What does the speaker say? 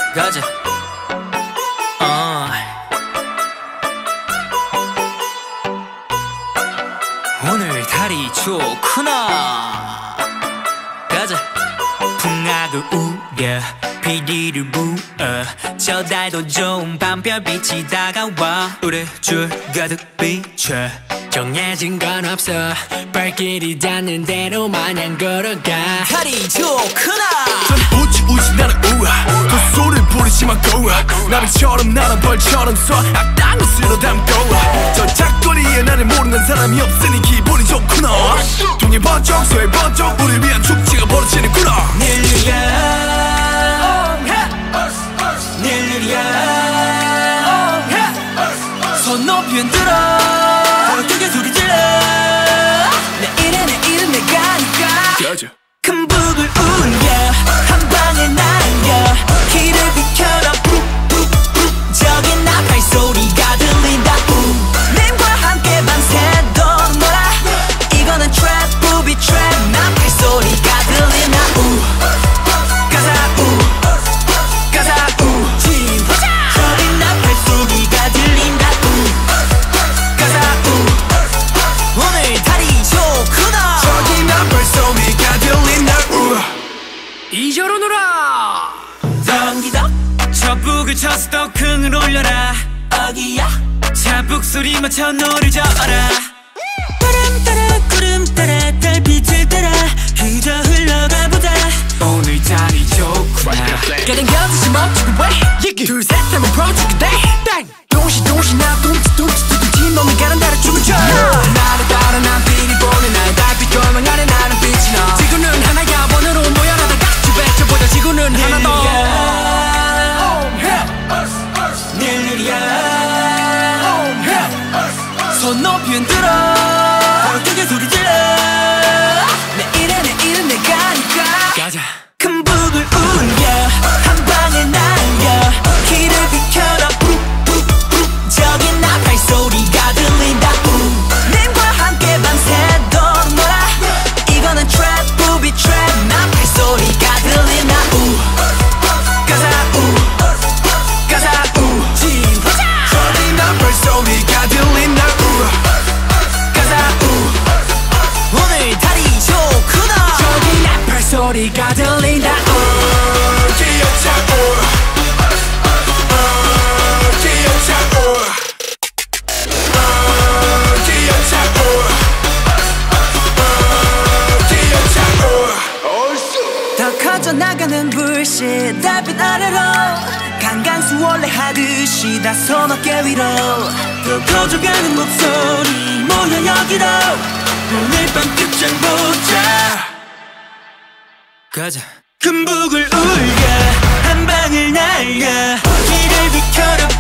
가자. 오늘 달이 좋구나. 가자. 풍악을 우려 비리를 부어 저 달도 좋은 밤별빛이 다가와 우리 줄 가득 비춰 정해진 건 없어 발길이 닿는 대로 마냥 걸어가. 달이 좋구나. 우지 나는 우아 그 소리를 부르지만 고아 나비처럼 나는 벌처럼 쏴 악당을 쓸어 담고 저 작거리에 나를 모르는 사람이 없으니 기분이 좋구나. 동해 번쩍 서해 번쩍 우리 위한 축제가 벌어지는구나. 닐리야 손 높이 흔들어 더 크게 소리 질러 내일은 내가 니까 큰 북을 울려 한 방에 날려 길을 비켜라 저기 나 발소리가 들린다. 님과 함께 밤새도록 놀아 이거는 트랩 부비 트랩 나 발소리가 들린다. 가자 가자 저기 나 발소리가 들린다. 가자 오늘 달이 좋구나. 저기 나 발소리가 들린다. 이저로 놀아 덩기덕 저 북을 쳐서 더 큰 올려라. 어기야 자북 소리 맞춰 노를 저어라. 바람 따라 구름 따라 달빛을 따라 그저 흘러가 보자. 오늘 달이 좋구나. 가당겨지지 멈추고 왜 둘셋 하면 프로젝트 돼. 동시 나 둠치 너는 가는 달에 춤을 춰. 나를 따라 난 빛이 보는 날 달빛 조명 아래 나는 빛이 나. 지구는 하나야 원으로 모여나다 같이 외쳐보자. 지구는 하나 더 닐리야 손 높이 흔들어 더 크게 소리 질러 내일은 내가 니까. 가자. 큰 북을 울려 한 방에 날려 길을 비켜라 저기 나 발소리가 들린다. 님과 함께 밤새도록 놀아 이거는 트랩 부비 트랩 나 발소리가 들린다. 가자 가자 저기 나 발소리가 들린다. 가자 오늘 달이 좋구나. 저기 나 발소리가 들린다. 더 커져나가는 불빛 달빛 아래로 강강수 원래 하듯이 다 손 어깨 위로 더 커져가는 목소리 모여 여기로 오늘 밤 끝장 보자. 가자. 큰 북을 울려 한 방을 날려 길을 비켜라